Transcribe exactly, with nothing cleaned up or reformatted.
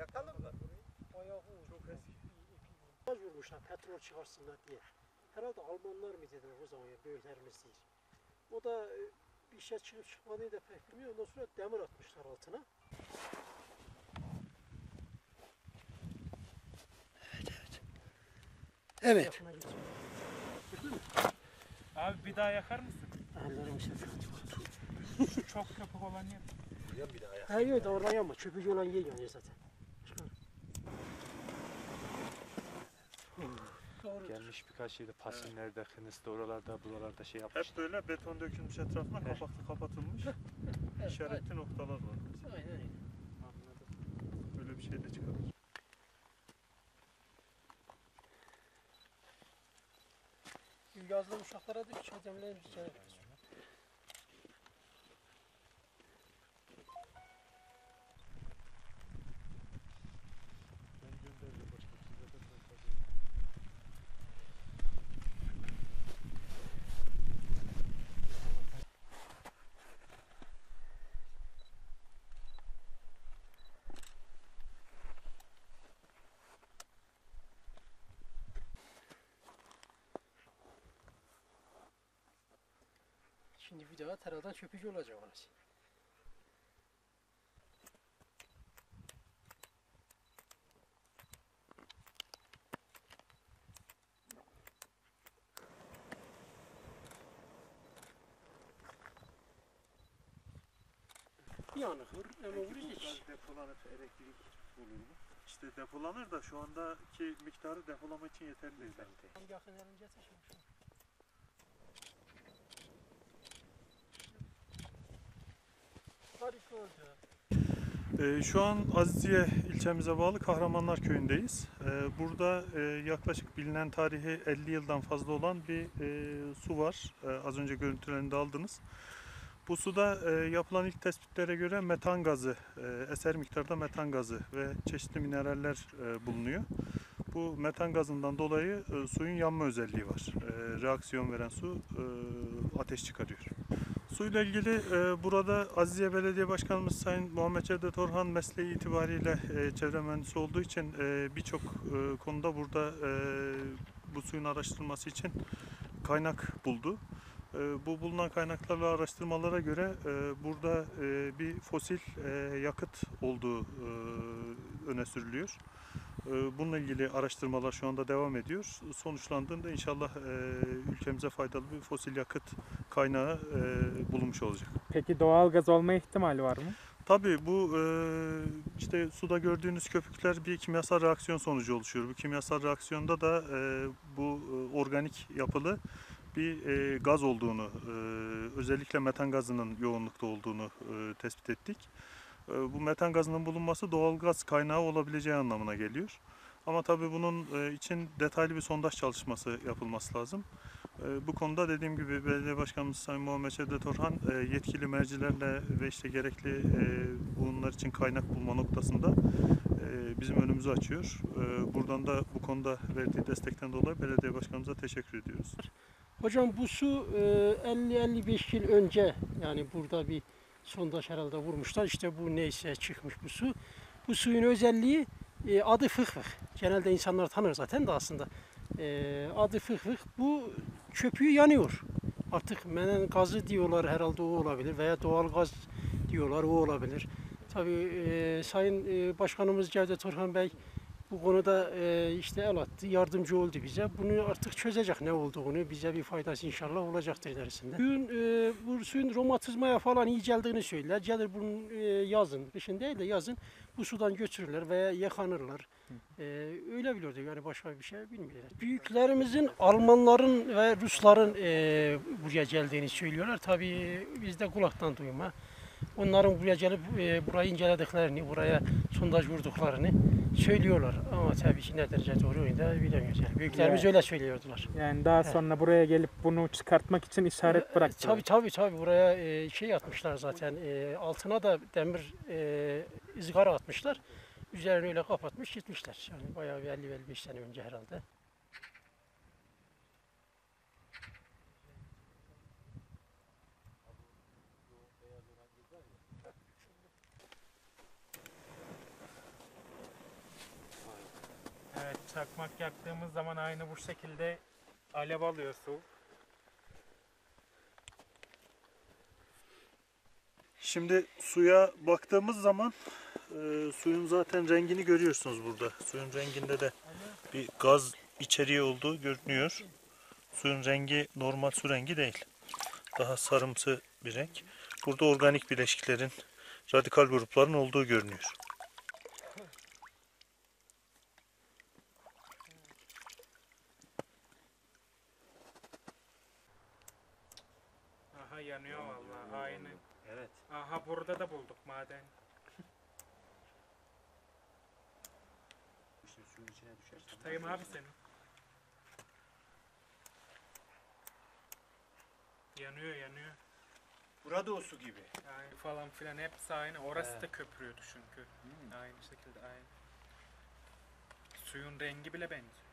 çıkartalım mı? Ayağı çok eski. Gaz vurmuşlar petrol çıkarsınlar diye. Herhalde Almanlar mı dediler o zaman ya büyüklerimiz değil. O da e, bir şey çıkıp çıkmadığını da pek bilmiyor. Ondan sonra demir atmışlar altına. Evet, evet. Evet. Abi bir daha yakar mısın? Ellerim sefer. Şu çok köpük olan yer. Buraya bir daha yak. Ha yok da oraya yanma. Çöpücü olan yer yanıyor zaten. Gelmiş birkaç yerde Pasinler'de, Kınıs'ta, oralarda, buralarda şey yapmış. Hep böyle beton dökülmüş etrafına kapaklı kapatılmış. Evet, İşaretli noktalar var. aynen öyle. Böyle bir şey de çıkarır. Yazlı uşaklara da hiç adamlar rica etmez. Şimdi bir daha teradan çöpücü olacak orası. Yanıkır ama vurur hiç. Depolanıp elektrik olur mu? İşte depolanır da şu andaki miktarı depolama için yeterli değil. Yakın elince taşımış. Harika oldu. Ee, şu an Aziziye ilçemize bağlı Kahramanlar Köyü'ndeyiz. Ee, burada e, yaklaşık bilinen tarihi elli yıldan fazla olan bir e, su var. E, az önce görüntülerini de aldınız. Bu suda e, yapılan ilk tespitlere göre metan gazı, e, eser miktarda metan gazı ve çeşitli mineraller e, bulunuyor. Bu metan gazından dolayı e, suyun yanma özelliği var. E, reaksiyon veren su e, ateş çıkarıyor. Suyla ilgili e, burada Aziziye Belediye Başkanımız Sayın Muhammed Cevdet Orhan mesleği itibariyle e, çevre mühendisi olduğu için e, birçok e, konuda burada e, bu suyun araştırılması için kaynak buldu. E, bu bulunan kaynaklarla araştırmalara göre e, burada e, bir fosil e, yakıt olduğu e, öne sürülüyor. Bununla ilgili araştırmalar şu anda devam ediyor. Sonuçlandığında inşallah e, ülkemize faydalı bir fosil yakıt kaynağı e, bulunmuş olacak. Peki doğal gaz olma ihtimali var mı? Tabii bu e, işte suda gördüğünüz köpükler bir kimyasal reaksiyon sonucu oluşuyor. Bu kimyasal reaksiyonda da e, bu e, organik yapılı bir e, gaz olduğunu, e, özellikle metan gazının yoğunlukta olduğunu e, tespit ettik. Bu metan gazının bulunması doğal gaz kaynağı olabileceği anlamına geliyor. Ama tabii bunun için detaylı bir sondaj çalışması yapılması lazım. Bu konuda dediğim gibi Belediye Başkanımız Sayın Muhammed Cevdet Orhan yetkili mercilerle ve işte gerekli bunlar için kaynak bulma noktasında bizim önümüzü açıyor. Buradan da bu konuda verdiği destekten dolayı Belediye Başkanımıza teşekkür ediyoruz. Hocam bu su elli elli beş yıl önce yani burada bir sondaj herhalde vurmuşlar. İşte bu neyse çıkmış bu su. Bu suyun özelliği e, adı fıhfıh. Genelde insanlar tanır zaten de aslında. E, adı fıhfıh. Bu köpüğü yanıyor. Artık menen gazı diyorlar herhalde o olabilir veya doğal gaz diyorlar o olabilir. Tabii e, Sayın e, Başkanımız Cevdet Orhan Bey bu konuda e, işte el attı, yardımcı oldu bize. Bunu artık çözecek ne olduğunu, bize bir faydası inşallah olacaktır ilerisinde. Suyun, e, bu suyun romatizmaya falan iyi geldiğini söyler. Gelir bunun e, yazın, kışın değil de yazın bu sudan götürürler veya yıkanırlar. E, öyle biliyorduk yani başka bir şey bilmiyorlar. Büyüklerimizin Almanların ve Rusların e, buraya geldiğini söylüyorlar. Tabii biz de kulaktan duyma. Onların buraya gelip e, burayı incelediklerini, buraya sondaj vurduklarını söylüyorlar. Ama tabii ki ne derece doğru onu da bilemiyoruz. Yani büyüklerimiz Yani, öyle söylüyordular. Yani daha sonra evet. Buraya gelip bunu çıkartmak için işaret bıraktılar. Tabii tabii tabii buraya e, şey atmışlar zaten. E, altına da demir e, ızgara atmışlar. Üzerini öyle kapatmış gitmişler. Yani bayağı bir elli elli beş sene önce herhalde. çakmak yaktığımız zaman aynı bu şekilde alev alıyor su. Şimdi suya baktığımız zaman e, suyun zaten rengini görüyorsunuz burada. Suyun renginde de bir gaz içeriği olduğu görünüyor. Suyun rengi normal su rengi değil. Daha sarımsı bir renk. Burada organik bileşiklerin, radikal grupların olduğu görünüyor. Aha yanıyor vallahi aynı. Evet. Aha burada da bulduk maden. Şimdi suyun içine düşersen. Tutayım abi seni. Yanıyor yanıyor. Burada o su gibi. Yani falan filan hepsi aynı. Orası He. da köpürüyordu çünkü. Aynı şekilde aynı. Suyun rengi bile benziyor.